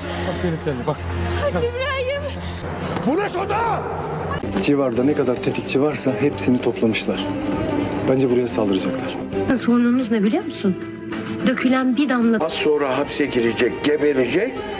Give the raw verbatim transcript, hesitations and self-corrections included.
Bak benim telli bak. İbrahim. Bu ne soda? Civarda ne kadar tetikçi varsa hepsini toplamışlar. Bence buraya saldıracaklar. Sorununuz ne biliyor musun? Dökülen bir damla Az sonra hapse girecek, geberecek.